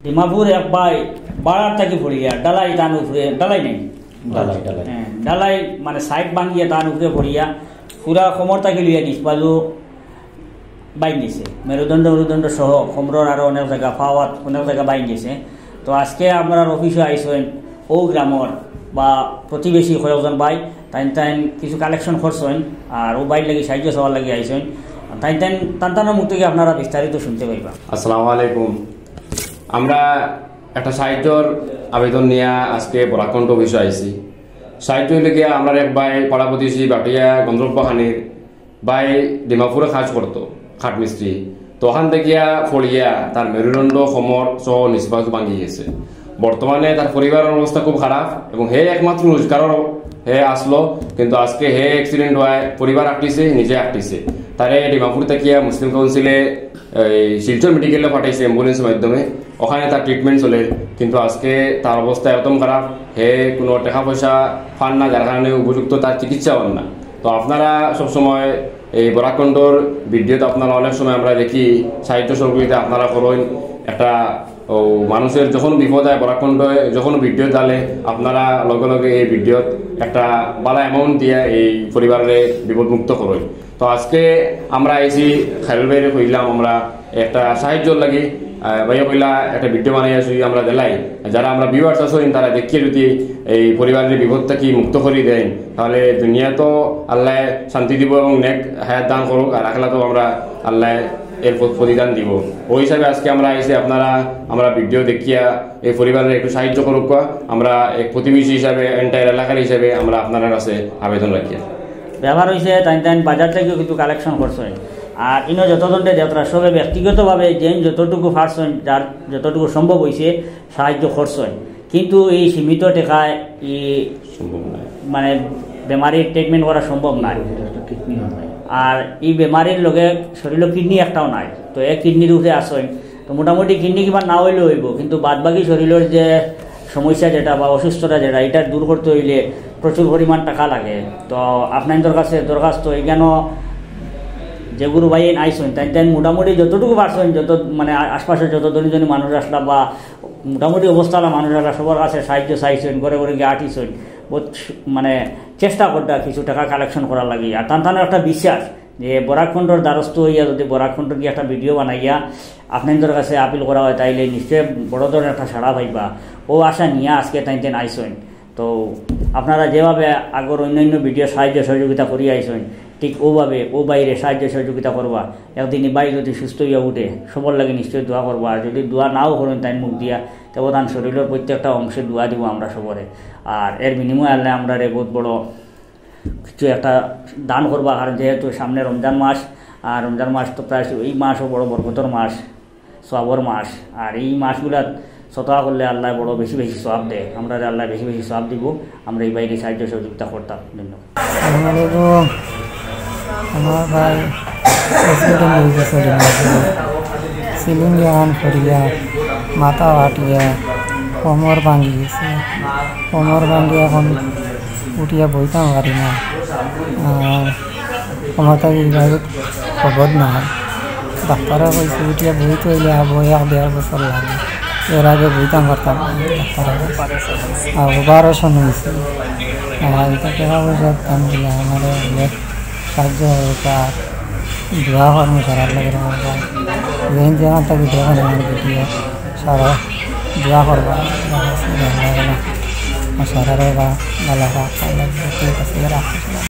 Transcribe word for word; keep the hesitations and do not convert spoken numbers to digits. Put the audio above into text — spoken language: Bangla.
ডিমাপুর এক ভাই বাড়ার থাকি পড়িয়া ডালাই তান উপরে ডালাই নেই ডালাই ডালাই হ্যাঁ ডালাই মানে সাইড ভাঙিয়া তান উপরে পড়িয়া পুরা কোমর থাকি লইয়া নিচ বাজু বাইন দিছে মেরুদণ্ড মেরুদণ্ড সহ কোমরের আরও অনেক জায়গা পাওয়াত অনেক জায়গা বাইন দিছে। তো আজকে আপনার অফিসে আইসেন ও গ্রামর বা প্রতিবেশী কয়েকজন ভাই তাই তাই কিছু কালেকশন করছেন আর ও বাইর লাগি সাহায্য সবার লাগি আইসেন তাই তাই তান্তানোর মুখ থেকে আপনারা বিস্তারিত শুনতে পাইবা। আসসালামু আলাইকুম। আমরা একটা সাহিত্যর আবেদন নিয়ে আজকে বরাকণ্ঠ অফিসে আইসি। সাহিত্য লেগে আমরা এক ভাই পাড়া প্রতিবেশী বাটিয়া গন্ধর্বখানির ভাই ডিমাপুরে কাজ করতো খাট মিস্ত্রি। তো ওখান থেকে ফড়িয়া তার মেরুদণ্ড কোমর সহ নিষ্পাত ভাঙি গেছে। বর্তমানে তার পরিবারের অবস্থা খুব খারাপ এবং হে একমাত্র রোজগারও হে আসলো, কিন্তু আজকে হে অ্যাক্সিডেন্ট হয় পরিবার আটটিছে নিজে আটটিছে। তারে ডিমাপুর থেকে মুসলিম কাউন্সিলে এই শিলচর মেডিকেলে পাঠাইছে অ্যাম্বুলেন্সের মাধ্যমে, ওখানে তার ট্রিটমেন্ট চলে। কিন্তু আজকে তার অবস্থা একদম খারাপ, হে কোনো টাকা পয়সা পান না, যার কারণে উপযুক্ত তার চিকিৎসা হন না। তো আপনারা সবসময় এই বরাকণ্ঠর ভিডিওতে আপনারা অনেক সময় আমরা দেখি সাহিত্য সহযোগিতা আপনারা করেন। একটা ও মানুষের যখন বিপদ হয় বরাকণ্ঠ যখন ভিডিও ডালে আপনারা লগে লগে এই ভিডিওত একটা বালা অ্যামাউন্ট দিয়ে এই পরিবারে বিপদমুক্ত করেন। তো আজকে আমরা আইসি খাইরুল ভাইরে কইলাম আমরা একটা সাহায্য লাগি ভাইয়া কইলা একটা ভিডিও বানাই আসি আমরা দেলাই, যারা আমরা ভিউয়ার্স আছেন তারা দেখিয়ে যদি এই পরিবারের বিপদটা কি মুক্ত করে দেন তাহলে দুনিয়া তো আল্লাহ শান্তি দিব এবং নেক হায়াত দান করুক, আর আখলা তো আমরা আল্লাহ এর প্রতিদান দিব। ওই হিসাবে আজকে আমরা এসে আপনারা আমরা ভিডিও দেখিয়া এই পরিবারের একটু সাহায্য করুক। আমরা এক প্রতিবেশী হিসাবে এন্টায়ার এলাকার হিসাবে আমরা আপনার কাছে আবেদন রাখি। ব্যবহার হয়েছে তাই তাই বাজার থেকেও কিন্তু কালেকশন করছেন আর ইনো যতদণ্ডে যাত্রা সবে ব্যক্তিগতভাবে যে যতটুকু পারছেন যার যতটুকু সম্ভব হয়েছে সাহায্য করছেন, কিন্তু এই সীমিত টেকায় ই মানে বেমারির ট্রিটমেন্ট করা সম্ভব নয়। আর এই বেমারির লগে শরীরের কিডনি একটাও নাই, তো এক কিডনির উপরে আসেন। তো মোটামুটি কিডনি কিংবা না হইলে হইব, কিন্তু বাদ বাকি শরীরের যে সমস্যা যেটা বা অসুস্থতা যেটা এটা দূর করতে হইলে প্রচুর পরিমাণ টাকা লাগে। তো আপনাদের কাছে দরখাস্ত এখানে যেগুলো ভাই আইসেন তাই তাই মোটামুটি যতটুকু পারছেন যত মানে আশপাশে যত ধনী ধনী মানুষ আসলা বা মোটামুটি অবস্থালা মানুষ আসলা সবার কাছে সাহায্য চাইছেন, ঘরে ঘরে গিয়ে আটিছেন, বহুত মানে চেষ্টা করতে কিছু টাকা কালেকশন করার লাগে। আর তার তার একটা বিশ্বাস যে বরাকণ্ঠর দ্বারস্থ হইয়া যদি বরাকণ্ঠ গিয়ে একটা ভিডিও বানাইয়া আপনাদের কাছে আপিল করা হয় তাইলে নিশ্চয়ই বড় ধরনের একটা সাড়া পাইবা। ও আশা নিয়ে আজকে তাই তাই আইসেন। তো আপনারা যেভাবে আগর অন্যান্য ভিডিও সাহায্য সহযোগিতা করিয়া আইসেন ঠিক ওভাবে ও বাইরে সাহায্য সহযোগিতা করবা। একদিনই বাই যদি সুস্থ হইয়া উঠে সবর লাগে নিশ্চয়ই দোয়া করবা। আর যদি দোয়া নাও করেন তাই মুখ দিয়া তবে তার শরীরের প্রত্যেকটা অংশে দোয়া দিব আমরা সবরে। আর এর বিনিময়ে আল্লাহ আমরা রে বহুত বড় কিছু একটা দান করবা, কারণ যেহেতু সামনে রমজান মাস আর রমজান মাস তো প্রায় এই মাসও বড় বরকতর মাস, সওয়াবের মাস। আর এই মাসগুলা সতহা করলে আল্লাহ বড় বেশি বেশি সওয়াব দেয়, আমরা আল্লাহ বেশি বেশি সওয়াব দিব। আমরা এই বাইরে সাহায্য সহযোগিতা করতাম। ধন্যবাদ। আমার ভাই হসপিটাল হয়ে গেছে, সিলিং আন করিয়া মাথা ফাটিয়া কোমর ভাঙি গেছে। কোমর ভাঙি এখন উঠিয়া বইতাম পারি না, আর কোমর থাকি খবর নাই। ডাক্তারে কইছে উঠিয়া বইতে হইলে বই এক দেড় বছর লাগে, এর আগে বইতাম পারতাম ডাক্তারে আর অপারেশন হয়েছে। আর এটা টাকা পয়সা দাম দিলে আমার অনেক সাহায্য হোক আর দোয়া কর্ম সারার লাগে যেন যেমন থাকি দেখেন আমার ভিডিও সারা দোয়া করবা সারারে বা ভালো ঠিক আছে রাখতে।